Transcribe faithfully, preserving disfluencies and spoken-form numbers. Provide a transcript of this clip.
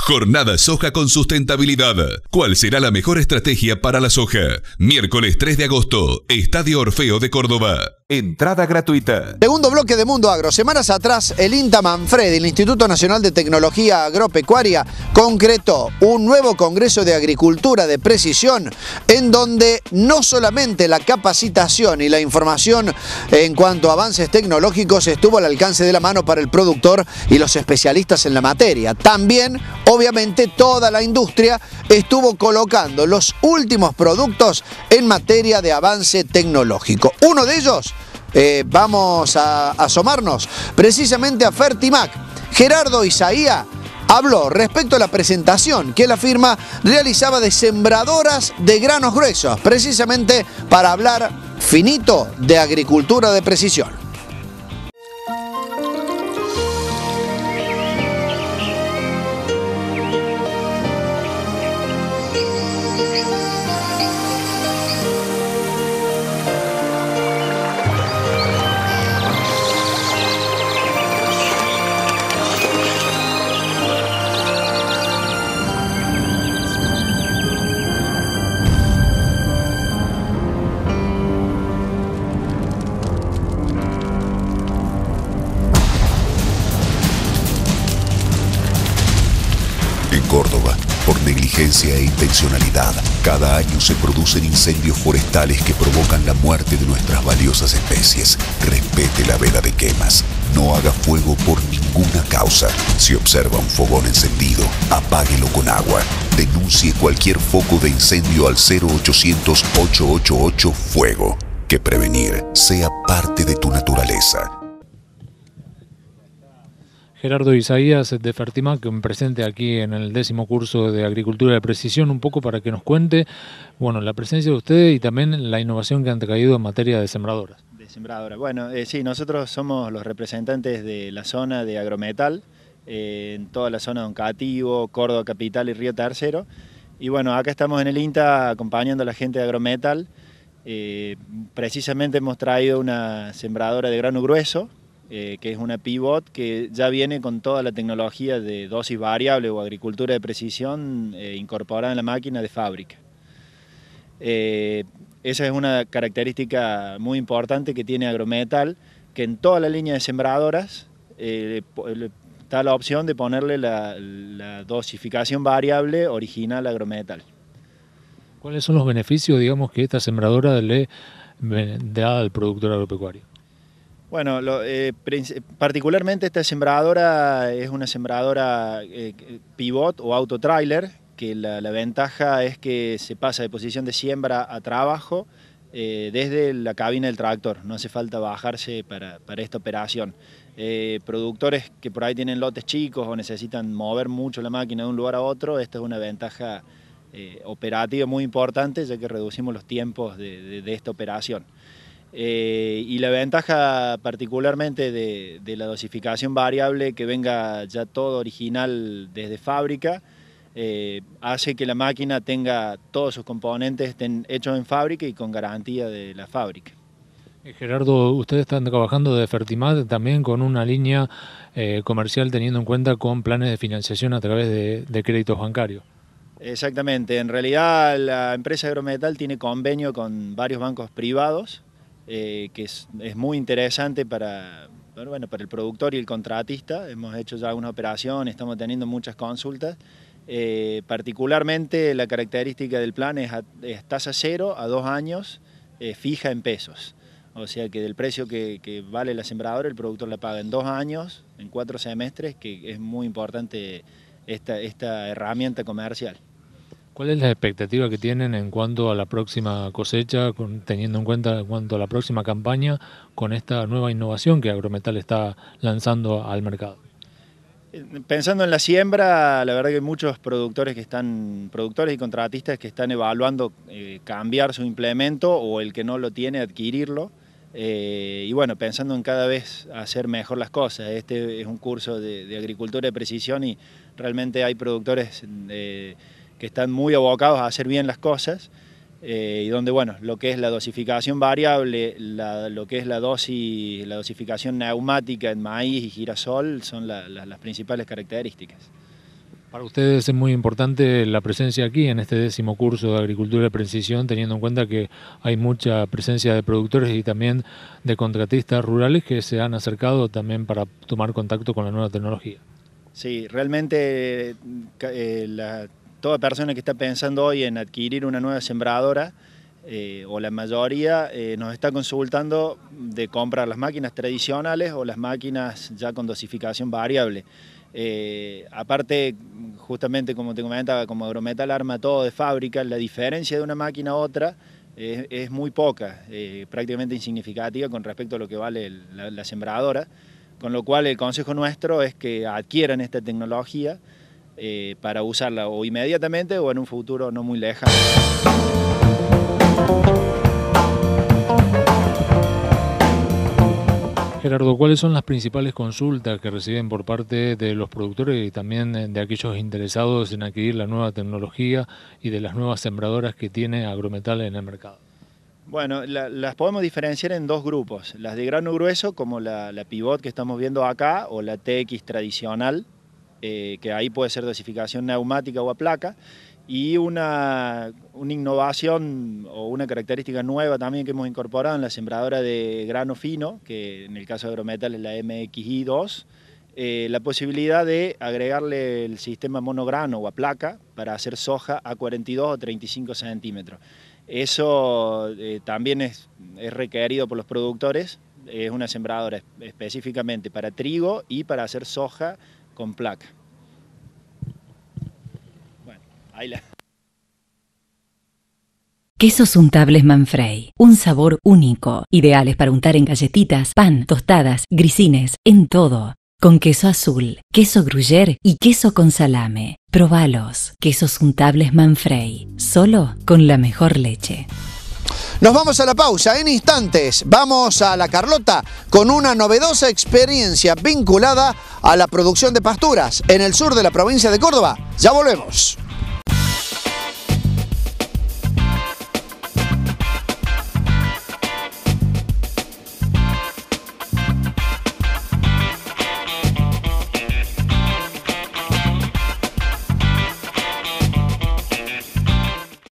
Jornada Soja con Sustentabilidad. ¿Cuál será la mejor estrategia para la soja? Miércoles tres de agosto, Estadio Orfeo de Córdoba. Entrada gratuita. Segundo bloque de Mundo Agro. Semanas atrás, el INTA Manfredi, el Instituto Nacional de Tecnología Agropecuaria, concretó un nuevo Congreso de Agricultura de Precisión, en donde no solamente la capacitación y la información en cuanto a avances tecnológicos estuvo al alcance de la mano para el productor y los especialistas en la materia. También, obviamente, toda la industria estuvo colocando los últimos productos en materia de avance tecnológico. Uno de ellos, eh, vamos a asomarnos precisamente a Fertimac. Gerardo Isaía habló respecto a la presentación que la firma realizaba de sembradoras de granos gruesos, precisamente para hablar finito de agricultura de precisión. Córdoba, por negligencia e intencionalidad, cada año se producen incendios forestales que provocan la muerte de nuestras valiosas especies. Respete la veda de quemas. No haga fuego por ninguna causa. Si observa un fogón encendido, apáguelo con agua. Denuncie cualquier foco de incendio al cero ochocientos, ochocientos ochenta y ocho Fuego. Que prevenir sea parte de tu naturaleza. Gerardo Isaías de Fertimac, presente aquí en el décimo curso de Agricultura de Precisión, un poco para que nos cuente, bueno, la presencia de ustedes y también la innovación que han traído en materia de sembradoras. De sembradoras. Bueno, eh, sí, nosotros somos los representantes de la zona de Agrometal, eh, en toda la zona de Oncativo, Córdoba Capital y Río Tercero. Y bueno, acá estamos en el INTA acompañando a la gente de Agrometal. Eh, precisamente hemos traído una sembradora de grano grueso, Eh, que es una pivot que ya viene con toda la tecnología de dosis variable o agricultura de precisión eh, incorporada en la máquina de fábrica. Eh, esa es una característica muy importante que tiene Agrometal, que en toda la línea de sembradoras eh, está la opción de ponerle la, la dosificación variable original a Agrometal. ¿Cuáles son los beneficios, digamos, que esta sembradora le da al productor agropecuario? Bueno, lo, eh, particularmente esta sembradora es una sembradora eh, pivot o autotrailer, que la, la ventaja es que se pasa de posición de siembra a trabajo eh, desde la cabina del tractor, no hace falta bajarse para, para esta operación. Eh, productores que por ahí tienen lotes chicos o necesitan mover mucho la máquina de un lugar a otro, esta es una ventaja eh, operativa muy importante, ya que reducimos los tiempos de, de, de esta operación. Eh, y la ventaja particularmente de, de la dosificación variable, que venga ya todo original desde fábrica, eh, hace que la máquina tenga todos sus componentes estén hechos en fábrica y con garantía de la fábrica. Gerardo, ustedes están trabajando de Fertimac también con una línea eh, comercial teniendo en cuenta con planes de financiación a través de, de créditos bancarios. Exactamente, en realidad la empresa Agrometal tiene convenio con varios bancos privados, Eh, que es, es muy interesante para, para, bueno, para el productor y el contratista. Hemos hecho ya algunas operaciones, estamos teniendo muchas consultas. Eh, particularmente la característica del plan es, a, es tasa cero a dos años eh, fija en pesos. O sea que del precio que, que vale la sembradora el productor la paga en dos años, en cuatro semestres, que es muy importante esta, esta herramienta comercial. ¿Cuál es la expectativa que tienen en cuanto a la próxima cosecha, con, teniendo en cuenta en cuanto a la próxima campaña, con esta nueva innovación que Agrometal está lanzando al mercado? Pensando en la siembra, la verdad que hay muchos productores que están, productores y contratistas que están evaluando eh, cambiar su implemento, o el que no lo tiene, adquirirlo. Eh, y bueno, pensando en cada vez hacer mejor las cosas. Este es un curso de, de agricultura de precisión y realmente hay productores de, que están muy abocados a hacer bien las cosas, eh, y donde, bueno, lo que es la dosificación variable, la, lo que es la dosis, la dosificación neumática en maíz y girasol son la, la, las principales características. Para ustedes es muy importante la presencia aquí en este décimo curso de Agricultura de Precisión, teniendo en cuenta que hay mucha presencia de productores y también de contratistas rurales que se han acercado también para tomar contacto con la nueva tecnología. Sí, realmente eh, la, toda persona que está pensando hoy en adquirir una nueva sembradora, eh, o la mayoría, eh, nos está consultando de comprar las máquinas tradicionales o las máquinas ya con dosificación variable. Eh, aparte, justamente como te comentaba, como Agrometal arma todo de fábrica, la diferencia de una máquina a otra es, es muy poca, eh, prácticamente insignificativa con respecto a lo que vale el, la, la sembradora, con lo cual el consejo nuestro es que adquieran esta tecnología eh, para usarla o inmediatamente o en un futuro no muy lejano. Gerardo, ¿cuáles son las principales consultas que reciben por parte de los productores y también de aquellos interesados en adquirir la nueva tecnología y de las nuevas sembradoras que tiene Agrometal en el mercado? Bueno, la, las podemos diferenciar en dos grupos, las de grano grueso como la, la Pivot que estamos viendo acá o la T X tradicional, eh, que ahí puede ser dosificación neumática o a placa, y una, una innovación o una característica nueva también que hemos incorporado en la sembradora de grano fino, que en el caso de Agrometal es la M X I dos, eh, la posibilidad de agregarle el sistema monograno o a placa para hacer soja a cuarenta y dos o treinta y cinco centímetros. Eso eh, también es, es requerido por los productores, es una sembradora específicamente para trigo y para hacer soja con placa. La... Quesos untables Manfrey, un sabor único, ideales para untar en galletitas, pan, tostadas, grisines, en todo. Con queso azul, queso gruyère y queso con salame. Probalos. Quesos untables Manfrey, solo con la mejor leche. Nos vamos a la pausa, en instantes vamos a La Carlota con una novedosa experiencia vinculada a la producción de pasturas en el sur de la provincia de Córdoba. Ya volvemos.